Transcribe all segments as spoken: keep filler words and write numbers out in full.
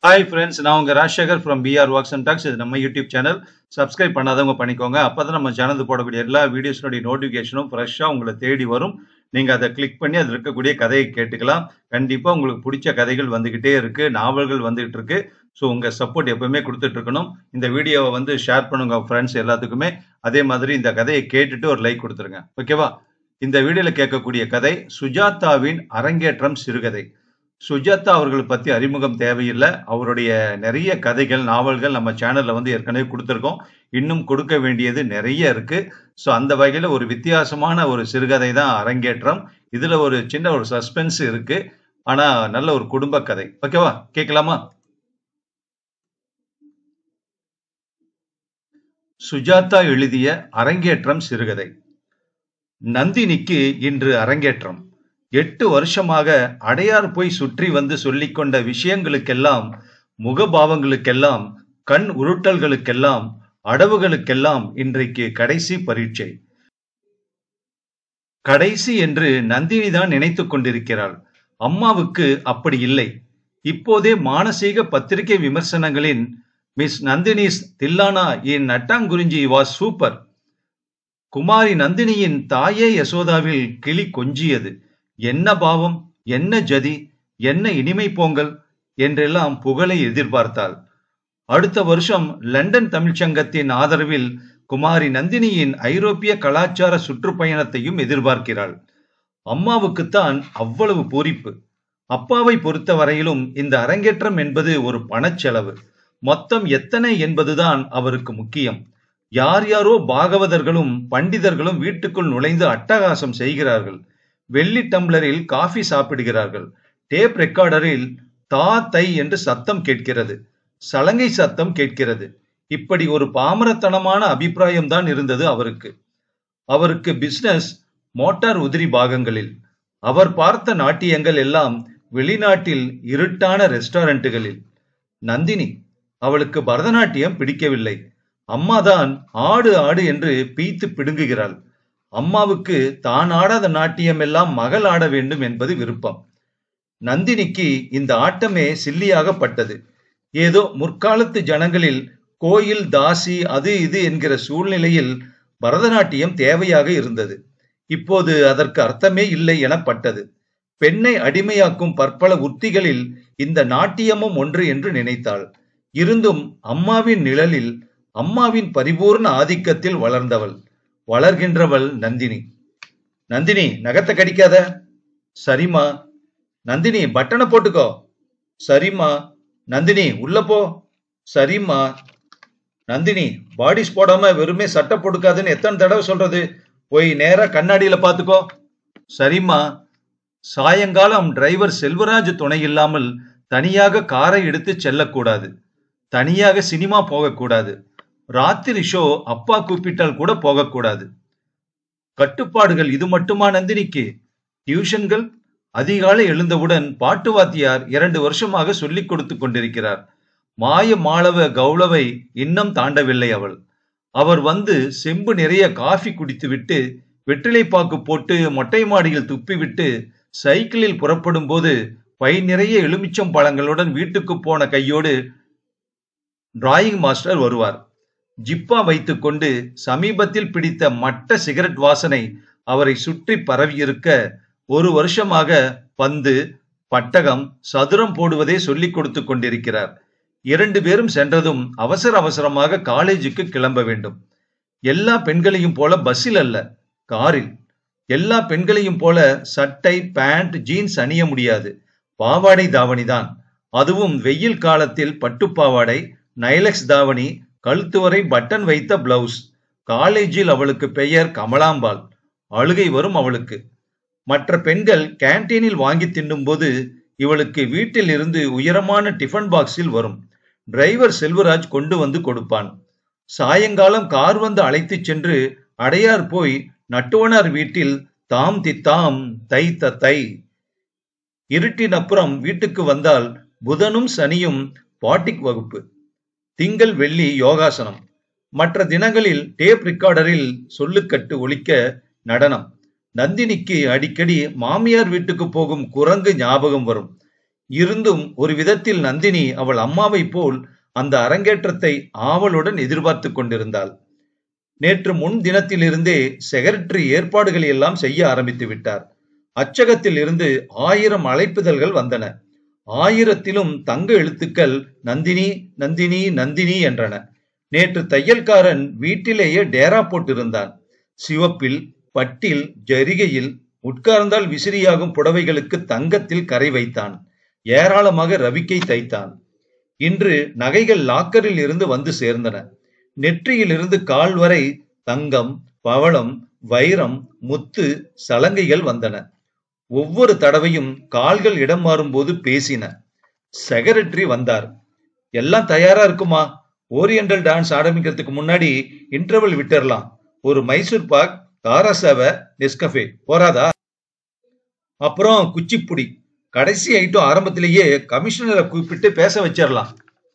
Hi friends, நான் உங்கள் Rajasekar from PR walks and talks. இது நம்ம யூடியூப் சேனல். சப்ஸ்கிரைப் பண்ணாதவங்க பண்ணிக்கோங்க. அப்போ தான் நம்ம சேனல் போடக்கூடிய எல்லா வீடியோஸோடைய நோட்டிஃபிகேஷனும் ஃப்ரெஷ்ஷாக உங்களை தேடி வரும். நீங்கள் அதை கிளிக் பண்ணி அதில் இருக்கக்கூடிய கதையை கேட்டுக்கலாம். கண்டிப்பாக உங்களுக்கு பிடிச்ச கதைகள் வந்துக்கிட்டே இருக்குது, நாவல்கள் வந்துகிட்டு இருக்கு. ஸோ உங்கள் சப்போர்ட் எப்பவுமே கொடுத்துட்டு இருக்கணும். இந்த வீடியோவை வந்து ஷேர் பண்ணுங்க ஃப்ரெண்ட்ஸ் எல்லாத்துக்குமே. அதே மாதிரி இந்த கதையை கேட்டுட்டு ஒரு லைக் கொடுத்துருங்க, ஓகேவா? இந்த வீடியோவில் கேட்கக்கூடிய கதை சுஜாதாவின் அரங்கேற்றம் சிறுகதை. சுஜாதா அவர்களை பற்றி அறிமுகம் தேவையில்லை. அவருடைய நிறைய கதைகள், நாவல்கள் நம்ம சேனலில் வந்து ஏற்கனவே கொடுத்துருக்கோம். இன்னும் கொடுக்க வேண்டியது நிறைய இருக்கு. ஸோ அந்த வகையில் ஒரு வித்தியாசமான ஒரு சிறுகதை தான் அரங்கேற்றம். இதில் ஒரு சின்ன ஒரு சஸ்பென்ஸ் இருக்கு, ஆனால் நல்ல ஒரு குடும்ப கதை. ஓகேவா, கேட்கலாமா? சுஜாதா எழுதிய அரங்கேற்றம் சிறுகதை. நந்தினிக்கு இன்று அரங்கேற்றம். எட்டு வருஷமாக அடையார் போய் சுற்றி வந்து சொல்லிக்கொண்ட விஷயங்களுக்கெல்லாம், முகபாவங்களுக்கெல்லாம், கண் உருட்டல்களுக்கெல்லாம், அடவுகளுக்கெல்லாம் இன்றைக்கு கடைசி பரீட்சை. கடைசி என்று நந்தினி தான் நினைத்து கொண்டிருக்கிறாள். அம்மாவுக்கு அப்படி இல்லை. இப்போதே மானசீக பத்திரிகை விமர்சனங்களின் miss Nandini's Thillana in Nattakurinji was super. குமாரி நந்தினியின் தாயே யசோதாவில் கிளி கொஞ்சியது. என்ன பாவம், என்ன ஜதி, என்ன இனிமை போங்கல் என்றெல்லாம் புகழை எதிர்பார்த்தாள். அடுத்த வருஷம் லண்டன் தமிழ்ச்சங்கத்தின் ஆதரவில் குமாரி நந்தினியின் ஐரோப்பிய கலாச்சார சுற்றுப்பயணத்தையும் எதிர்பார்க்கிறாள். அம்மாவுக்குத்தான் அவ்வளவு பூரிப்பு. அப்பாவை பொறுத்த வரையிலும் இந்த அரங்கேற்றம் என்பது ஒரு பணச்செலவு. மொத்தம் எத்தனை என்பதுதான் அவருக்கு முக்கியம். யார் யாரோ பாகவதர்களும் பண்டிதர்களும் வீட்டுக்குள் நுழைந்து அட்டகாசம் செய்கிறார்கள். வெள்ளி டம்ளரில் காஃபி சாப்பிடுகிறார்கள். டேப் ரெக்கார்டரில் தா தை என்று சத்தம் கேட்கிறது. சலங்கை சத்தம் கேட்கிறது. இப்படி ஒரு பாமரத்தனமான அபிப்பிராயம் தான் இருந்தது அவருக்கு. அவருக்கு பிசினஸ் மோட்டார் உதிரி பாகங்களில். அவர் பார்த்த நாட்டியங்கள் எல்லாம் வெளிநாட்டில் இருட்டான ரெஸ்டாரண்ட்டுகளில். நந்தினி, அவளுக்கு பரதநாட்டியம் பிடிக்கவில்லை. அம்மாதான் ஆடு ஆடு என்று பீத்து பிடுங்குகிறாள். அம்மாவுக்கு தான் ஆடாத நாட்டியம் எல்லாம் மகள் ஆட வேண்டும் என்பது விருப்பம். நந்தினிக்கு இந்த ஆட்டமே சில்லியாகப்பட்டது. ஏதோ முற்காலத்து ஜனங்களில் கோயில் தாசி அது இது என்கிற சூழ்நிலையில் பரதநாட்டியம் தேவையாக இருந்தது. இப்போது அதற்கு அர்த்தமே இல்லை எனப்பட்டது. பெண்ணை அடிமையாக்கும் பற்பல உத்திகளில் இந்த நாட்டியமும் ஒன்று என்று நினைத்தாள். இருந்தும் அம்மாவின் நிழலில், அம்மாவின் பரிபூர்ண ஆதிக்கத்தில் வளர்ந்தவள், வளர்கின்றவள் நந்தினி. நந்தினி, நகத்தை கடிக்காத. சரிம்மா. நந்தினி, பட்டனை போட்டுக்கோ. சரிம்மா. நந்தினி, உள்ள போ. சரிம்மா. நந்தினி, பாடிஸ் போடாம வெறுமே சட்டை போட்டுக்காதுன்னு எத்தனை தடவை சொல்றது? போய் நேரா கண்ணாடியில பாத்துக்கோ. சரிம்மா. சாயங்காலம் டிரைவர் செல்வராஜ் துணை இல்லாமல் தனியாக காரை எடுத்து செல்லக்கூடாது. தனியாக சினிமா போகக்கூடாது. ராத்திரி ஷோ அப்பா கூப்பிட்டால் கூட போகக்கூடாது. கட்டுப்பாடுகள் இது மட்டுமா நந்தினிக்கு? டியூஷன்கள். அதிகாலை எழுந்தவுடன் பாட்டு வாத்தியார் இரண்டு வருஷமாக சொல்லிக் கொடுத்து கொண்டிருக்கிறார். மாய மாளவ கௌளவை இன்னும் தாண்டவில்லை அவள். அவர் வந்து செம்பு நிறைய காஃபி குடித்துவிட்டு, வெற்றிலைப்பாக்கு போட்டு மொட்டை மாடியில் துப்பிவிட்டு சைக்கிளில் புறப்படும் போது பை நிறைய எலுமிச்சம் பழங்களுடன் வீட்டுக்கு போன கையோடு டிராயிங் மாஸ்டர் வருவார். ஜிப்பா வைத்துக் கொண்டு சமீபத்தில் பிடித்த மட்ட சிகரெட் வாசனை அவரை சுற்றி பரவியிருக்க, ஒரு வருஷமாக பந்து, பட்டகம், சதுரம் போடுவதே சொல்லிக் கொடுத்து கொண்டிருக்கிறார். இரண்டு பேரும் சென்றதும் அவசர அவசரமாக காலேஜுக்கு கிளம்ப வேண்டும். எல்லா பெண்களையும் போல பஸ்ஸில் அல்ல, காரில். எல்லா பெண்களையும் போல சட்டை, பேண்ட், ஜீன்ஸ் அணிய முடியாது. பாவாடை தாவணிதான். அதுவும் வெயில் காலத்தில் பட்டுப்பாவாடை, நைலக்ஸ் தாவணி, கழுத்து வரை பட்டன் வைத்த பிளவுஸ். காலேஜில் அவளுக்கு பெயர் கமலாம்பாள். அழுகை வரும் அவளுக்கு. மற்ற பெண்கள் கேன்டீனில் வாங்கி தின்னும் போது இவளுக்கு வீட்டில் இருந்து உயரமான டிஃபன் பாக்ஸில் வரும். டிரைவர் செல்வராஜ் கொண்டு வந்து கொடுப்பான். சாயங்காலம் கார் வந்து அழைத்து சென்று அடையார் போய் நட்டுவனார் வீட்டில் தாம் தித்தாம் தை த தை. இருட்டின் அப்புறம் வீட்டுக்கு வந்தால் புதனும் சனியும் பாட்டிக் வகுப்பு. திங்கள் வெள்ளி யோகாசனம். மற்ற தினங்களில் டேப் ரெக்கார்டரில் சொல்லுக்கட்டு ஒலிக்க நடனம். நந்தினிக்கு அடிக்கடி மாமியார் வீட்டுக்கு போகும் குரங்கு ஞாபகம் வரும். இருந்தும் ஒரு விதத்தில் நந்தினி அவள் அம்மாவை போல் அந்த அரங்கேற்றத்தை ஆவலுடன் எதிர்பார்த்து கொண்டிருந்தாள். நேற்று முன் தினத்திலிருந்தே செக்ரட்டரி ஏற்பாடுகளை எல்லாம் செய்ய ஆரம்பித்து விட்டார். அச்சகத்தில் இருந்து ஆயிரம் அழைப்புதல்கள் வந்தன. ஆயிரத்திலும் தங்க எழுத்துக்கள் நந்தினி நந்தினி நந்தினி என்றன. நேற்று தையல்காரன் வீட்டிலேயே டேரா போட்டிருந்தான். சிவப்பில், பட்டில், ஜரிகையில் உட்கார்ந்தால் விசிறியாகும் புடவைகளுக்கு தங்கத்தில் கரை வைத்தான். ஏராளமாக ரவிக்கை தைத்தான். இன்று நகைகள் லாக்கரில் இருந்து வந்து சேர்ந்தன. நெற்றியிலிருந்து கால் வரை தங்கம், பவளம், வைரம், முத்து, சலங்கைகள் வந்தன. ஒவ்வொரு தடவையும் கால்கள் இடம் மாறும்போது பேசின. செக்ரட்டரி வந்தார். எல்லாம் தயாரா இருக்குமா? ஓரியண்டல் டான்ஸ் ஆரம்பிக்கிறதுக்கு முன்னாடி இன்டர்வல் விட்டுறலாம். ஒரு மைசூர் பாக், காராசாவை, நெஸ்கஃபே போராதா? அப்புறம் குச்சிப்புடி. கடைசி ஐட்டம் ஆரம்பத்திலேயே கமிஷனரை கூப்பிட்டு பேச வச்சிடலாம்.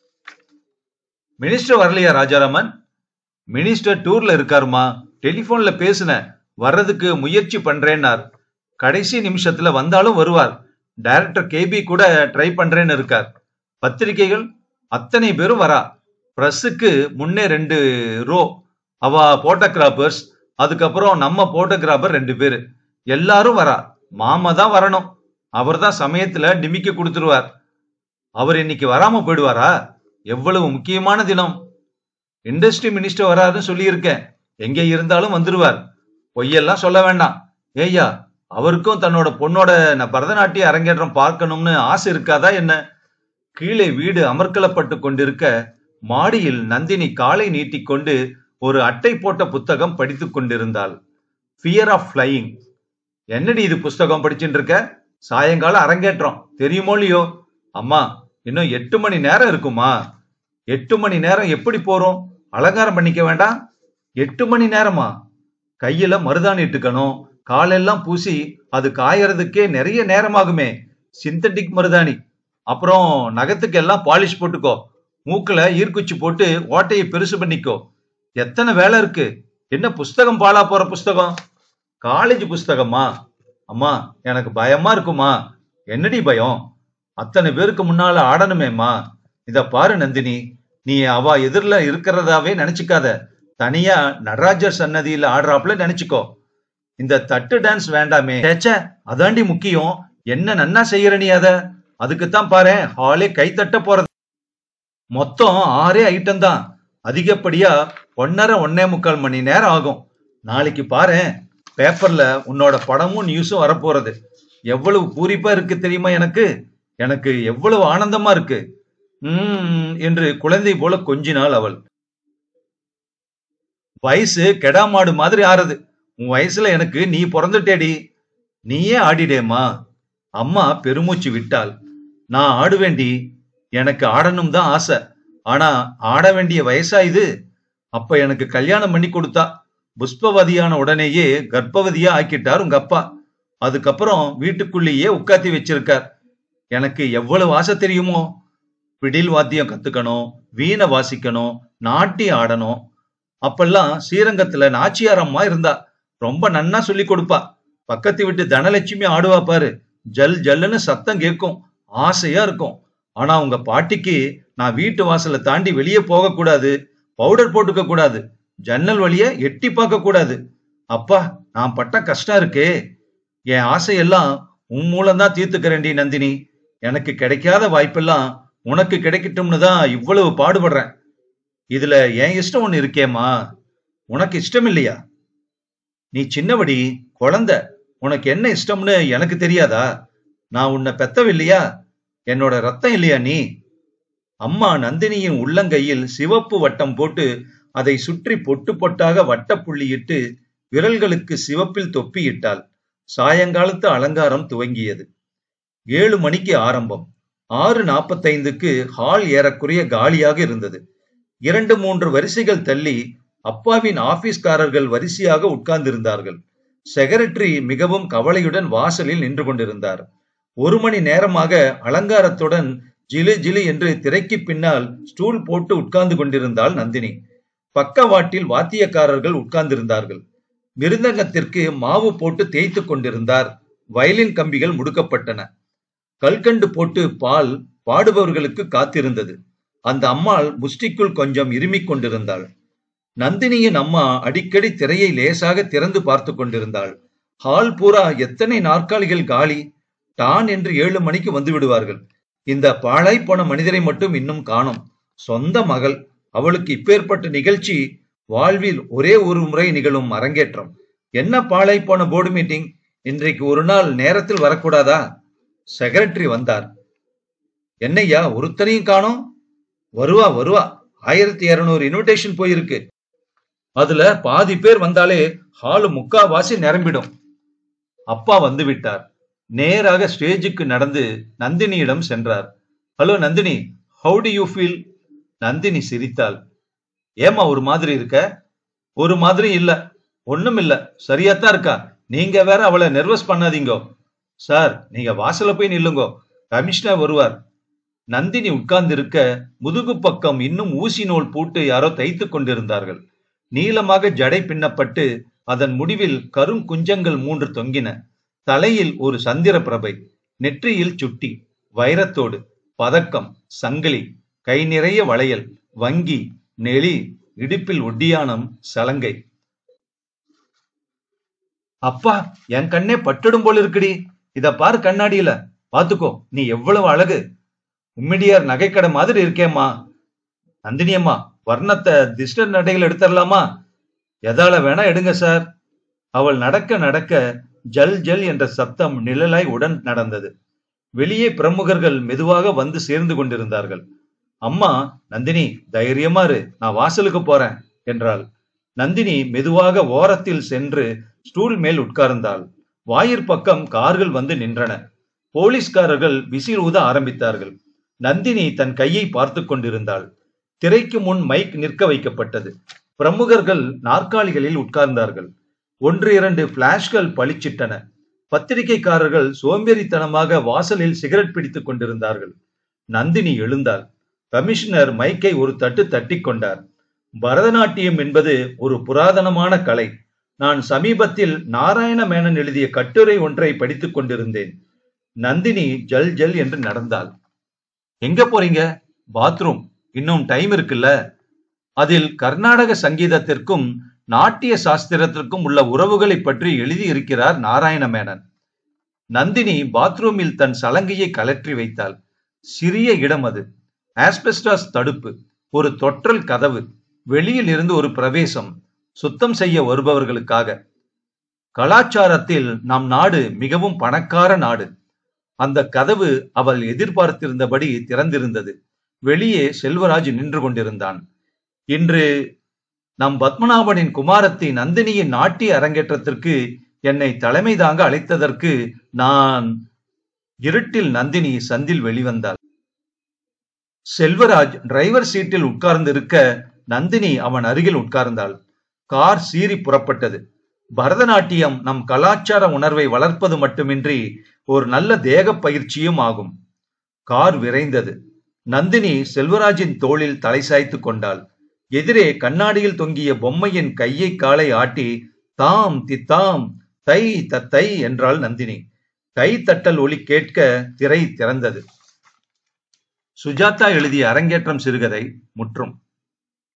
மினிஸ்டர் வரலையா ராஜாராமன்? மினிஸ்டர் டூர்ல இருக்காருமா. டெலிபோன்ல பேசுன, வர்றதுக்கு முயற்சி பண்றேன்னார். கடைசி நிமிஷத்துல வந்தாலும் வருவார். டைரக்டர் கேபி கூட ட்ரை பண்றேன்னு இருக்கார். பத்திரிகைகள் அத்தனை பேரும் வரா. பிரஸுக்கு முன்னே ரெண்டு ரோ, அவ போட்டோகிராபர்ஸ், அதுக்கப்புறம் நம்ம போட்டோகிராபர் ரெண்டு பேரு, எல்லாரும் வரா. மாமா தான் வரணும். அவர் தான் சமயத்துல டிமிக்க கொடுத்துருவார். அவர் இன்னைக்கு வராம போயிடுவாரா? எவ்வளவு முக்கியமான தினம். இண்டஸ்ட்ரி மினிஸ்டர் வராதுன்னு சொல்லியிருக்கேன். எங்க இருந்தாலும் வந்துருவார். பொய்யெல்லாம் சொல்ல வேண்டாம். ஏய்யா, அவருக்கும் தன்னோட பொண்ணோட பரதநாட்டிய அரங்கேற்றம் பார்க்கணும்னு ஆசை இருக்காதா என்ன? கீழே வீடு அமர்க்கலப்பட்டு கொண்டிருக்க மாடியில் நந்தினி காலை நீட்டிக்கொண்டு ஒரு அட்டை போட்ட புத்தகம் படித்துக் கொண்டிருந்தாள். Fear of flying. என்னடி இது புஸ்தகம் படிச்சுட்டு இருக்க? சாயங்காலம் அரங்கேற்றம், தெரியுமோ இல்லையோ? அம்மா, இன்னும் எட்டு மணி நேரம் இருக்குமா? எட்டு மணி நேரம் எப்படி போறோம்? அலங்காரம் பண்ணிக்க வேண்டாம்? எட்டு மணி நேரமா? கையில மருதாணி இட்டுக்கணும், காலெல்லாம் பூசி அது காயறதுக்கே நிறைய நேரமாகுமே. சிந்தட்டிக் மருதாணி. அப்புறம் நகத்துக்கு எல்லாம் பாலிஷ் போட்டுக்கோ. மூக்குல ஈர்க்குச்சி போட்டு ஓட்டையை பெருசு பண்ணிக்கோ. எத்தனை வேலை இருக்கு. என்ன புஸ்தகம் பாலா போற புஸ்தகம்? காலேஜ் புஸ்தகமா? அம்மா, எனக்கு பயமா இருக்குமா. என்னடி பயம்? அத்தனை பேருக்கு முன்னால ஆடணுமேம்மா. இத பாரு நந்தினி, நீ அவ எதிரில இருக்கிறதாவே நினைச்சுக்காத. தனியா நடராஜர் சன்னதியில ஆடுறாப்புல நினைச்சுக்கோ. இந்த தட்டு டான்ஸ் வேண்டாமே. அதாண்டி முக்கியம். என்ன நன்னா செய்யற நீ அத? அதுக்குத்தான் பாரு ஹாலே கை தட்ட போறது. மொத்தம் ஆறே ஐட்டம் தான். அதிகப்படியா ஒன்னரை ஒன்னே முக்கால் மணி நேரம் ஆகும். நாளைக்கு பாரு, பேப்பர்ல உன்னோட படமும் நியூஸும் வரப்போறது. எவ்வளவு பூரிப்பா இருக்கு தெரியுமா எனக்கு? எனக்கு எவ்வளவு ஆனந்தமா இருக்கு. உம் என்று குழந்தை போல கொஞ்சினாள் அவள். வயசு கெடாமாடு மாதிரி ஆறுது. உன் வயசுல எனக்கு நீ பிறந்துட்டேடி. நீயே ஆடிடேமா. அம்மா பெருமூச்சு விட்டாள். நான் ஆடுவேண்டி. எனக்கு ஆடணும் தான் ஆசை. ஆனா ஆட வேண்டிய வயசா இது? அப்ப எனக்கு கல்யாணம் பண்ணி கொடுத்தா. புஷ்பவதியான உடனேயே கர்ப்பவதியா ஆக்கிட்டார் உங்க அப்பா. அதுக்கப்புறம் வீட்டுக்குள்ளேயே உட்காத்தி வச்சிருக்கார். எனக்கு எவ்வளவு ஆசை தெரியுமோ? பிடில் வாத்தியம் கத்துக்கணும், வீணை வாசிக்கணும், நாட்டியம் ஆடணும். அப்பெல்லாம் ஸ்ரீரங்கத்துல நாச்சியார் அம்மா இருந்தா. ரொம்ப நன்னா சொல்லி கொடுப்பா. பக்கத்து வீட்டு தனலட்சுமி ஆடுவா பாரு. ஜல் ஜல்லுன்னு சத்தம் கேட்கும். ஆசையா இருக்கும். ஆனா உங்க பாட்டிக்கு நான் வீட்டு வாசலை தாண்டி வெளியே போக கூடாது, பவுடர் போட்டுக்க கூடாது, ஜன்னல் வழிய எட்டி பார்க்க கூடாது. அப்பா, நான் பட்ட கஷ்டம் இருக்கே. என் ஆசையெல்லாம் உன் மூலம்தான் தீர்த்துக்கிறேன்டி நந்தினி. எனக்கு கிடைக்காத வாய்ப்பெல்லாம் உனக்கு கிடைக்கட்டும்னு தான் இவ்வளவு பாடுபடுறேன். இதுல என் இஷ்டம் ஒண்ணு இருக்கேம்மா. உனக்கு இஷ்டம் இல்லையா? நீ சின்னவடி, குழந்தை. உனக்கு என்ன இஷ்டம்னு எனக்கு தெரியாதா? நான் உன்னை பெத்தவில்லையா? என்னோட ரத்தம் இல்லையா நீ? அம்மா நந்தினியின் உள்ளங்கையில் சிவப்பு வட்டம் போட்டு அதை சுற்றி பொட்டு பொட்டாக வட்ட புள்ளியிட்டு விரல்களுக்கு சிவப்பில் தொப்பியிட்டாள். சாயங்காலத்து அலங்காரம் துவங்கியது. ஏழு மணிக்கு ஆரம்பம். ஆறு நாற்பத்தைந்துக்கு ஹால் ஏறக்குறைய காலியாக இருந்தது. இரண்டு மூன்று வரிசைகள் தள்ளி அப்பாவின் ஆபீஸ்காரர்கள் வரிசையாக உட்கார்ந்திருந்தார்கள். செக்ரட்டரி மிகவும் கவலையுடன் வாசலில் நின்று கொண்டிருந்தார். ஒரு மணி நேரமாக அலங்காரத்துடன் ஜிலு ஜிலு என்று திரைக்கு பின்னால் ஸ்டூல் போட்டு உட்கார்ந்து கொண்டிருந்தாள் நந்தினி. பக்கவாட்டில் வாத்தியக்காரர்கள் உட்கார்ந்திருந்தார்கள். மிருதங்கத்திற்கு மாவு போட்டு தேய்த்து கொண்டிருந்தார். வயலின் கம்பிகள் முடுக்கப்பட்டன. கல்கண்டு போட்டு பால் பாடுபவர்களுக்கு காத்திருந்தது. அந்த அம்மாள் முஷ்டிக்குள் கொஞ்சம் இருமிக் கொண்டிருந்தாள். நந்தினியின் அம்மா அடிக்கடி திரையை லேசாக திறந்து பார்த்து கொண்டிருந்தாள். ஹால் பூரா எத்தனை நாற்காலிகள் காலி! டான் என்று ஏழு மணிக்கு வந்து விடுவார்கள். இந்த பாழாய் போன மனிதரை மட்டும் இன்னும் காணோம். சொந்த மகள், அவளுக்கு இப்பேற்பட்ட நிகழ்ச்சி வாழ்வில் ஒரே ஒரு முறை நிகழும் அரங்கேற்றம். என்ன பாழாய் போன போர்டு மீட்டிங்? இன்றைக்கு ஒரு நாள் நேரத்தில் வரக்கூடாதா? செக்ரட்டரி வந்தார். என்னையா ஒருத்தரையும் காணோம்? வருவா வருவா, ஆயிரத்தி இருநூறு இன்விடேஷன் போயிருக்கு. அதுல பாதி பேர் வந்தாலே ஹாலு முக்காவாசி நிரம்பிடும். அப்பா வந்து விட்டார். நேராக ஸ்டேஜுக்கு நடந்து நந்தினியிடம் சென்றார். Hello Nandini, how do you feel? Nandini சிரித்தாள். ஏமா ஒரு மாதிரி இருக்க? ஒரு மாதிரி இல்ல, ஒண்ணும் இல்ல, சரியாத்தான் இருக்கா. நீங்க வேற அவளை நெர்வஸ் பண்ணாதீங்கோ. சார், நீங்க வாசல்ல போய் நில்லுங்கோ, கமிஷனர் வருவார். நந்தினி உட்கார்ந்து இருக்க முதுகு பக்கம் இன்னும் ஊசி நூல் பூட்டு யாரோ தைத்து கொண்டிருந்தார்கள். நீளமாக ஜடை பின்னப்பட்டு அதன் முடிவில் கருங்குஞ்சங்கள் மூன்று தொங்கின. தலையில் ஒரு சந்திர பிரபை, நெற்றியில் சுட்டி, வைரத்தோடு, பதக்கம், சங்கிலி, கை நிறைய வளையல், வங்கி, நெளி, இடுப்பில் ஒட்டியானம், சலங்கை. அப்பா, என் கண்ணே பட்டுடும் போல இருக்குடி. இத பாரு கண்ணாடியில, பாத்துக்கோ, நீ எவ்வளவு அழகு. உம்மிடியார் நகைக்கடை மாதிரி இருக்கேம்மா. நந்தினியம்மா, வர்ணத்தை திஸ்டர் நடைகள் எடுத்துடலாமா? எதால வேணா எடுங்க சார். அவள் நடக்க நடக்க ஜல் ஜல் என்ற சப்தம் நிழலாய் உடன் நடந்தது. வெளியே பிரமுகர்கள் மெதுவாக வந்து சேர்ந்து கொண்டிருந்தார்கள். அம்மா, நந்தினி தைரியமா இரு, நான் வாசலுக்கு போறேன் என்றாள். நந்தினி மெதுவாக ஓரத்தில் சென்று ஸ்டூல் மேல் உட்கார்ந்தாள். வாயிற்பக்கம் கார்கள் வந்து நின்றன. போலீஸ்காரர்கள் விசில் ஊத ஆரம்பித்தார்கள். நந்தினி தன் கையை பார்த்து கொண்டிருந்தாள். திரைக்கு முன் மைக் நிற்க வைக்கப்பட்டது. பிரமுகர்கள் நாற்காலிகளில் உட்கார்ந்தார்கள். ஒன்று இரண்டு பிளாஷ்கள் பளிச்சிட்டன. பத்திரிகைக்காரர்கள் சோம்பேறித்தனமாக வாசலில் சிகரெட் பிடித்துக் கொண்டிருந்தார்கள். நந்தினி எழுந்தாள். கமிஷனர் மைக்கை ஒரு தட்டு தட்டி கொண்டார். பரதநாட்டியம் என்பது ஒரு புராதனமான கலை. நான் சமீபத்தில் நாராயண மேனன் எழுதிய கட்டுரை ஒன்றை படித்துக் கொண்டிருந்தேன். நந்தினி ஜல் ஜல் என்று நடந்தாள். எங்க போறீங்க? பாத்ரூம். இன்னும் டைம் இருக்குல்ல. அதில் கர்நாடக சங்கீதத்திற்கும் நாட்டிய சாஸ்திரத்திற்கும் உள்ள உறவுகளை பற்றி எழுதி இருக்கிறார் நாராயண மேனன். நந்தினி பாத்ரூமில் தன் சலங்கையை கலற்றி வைத்தாள். சிறிய இடம் அது. ஆஸ்பெஸ்டாஸ் தடுப்பு, ஒரு தொற்றல் கதவு, வெளியில் இருந்து ஒரு பிரவேசம், சுத்தம் செய்ய வருபவர்களுக்காக. கலாச்சாரத்தில் நம் நாடு மிகவும் பணக்கார நாடு. அந்த கதவு அவள் எதிர்பார்த்திருந்தபடி திறந்திருந்தது. வெளியே செல்வராஜ் நின்று கொண்டிருந்தான். இன்று நம் பத்மநாபனின் குமாரத்தி நந்தினியின் நாட்டிய அரங்கேற்றத்திற்கு என்னை தலைமை தாங்க அழைத்ததற்கு நான்... இருட்டில் நந்தினி சந்தில் வெளிவந்தாள். செல்வராஜ் டிரைவர் சீட்டில் உட்கார்ந்து இருக்க நந்தினி அவன் அருகில் உட்கார்ந்தாள். கார் சீறி புறப்பட்டது. பரதநாட்டியம் நம் கலாச்சார உணர்வை வளர்ப்பது மட்டுமின்றி ஒரு நல்ல தேக பயிற்சியும் ஆகும். கார் விரைந்தது. நந்தினி செல்வராஜின் தோளில் தலை சாய்த்து கொண்டாள். எதிரே கண்ணாடியில் தொங்கிய பொம்மையின் கையை காலை ஆட்டி தாம் தித்தாம் தை தத்தை என்றாள் நந்தினி. கை தட்டல் ஒலி கேட்க திரை திறந்தது. சுஜாதா எழுதிய அரங்கேற்றம் சிறுகதை முற்றும்.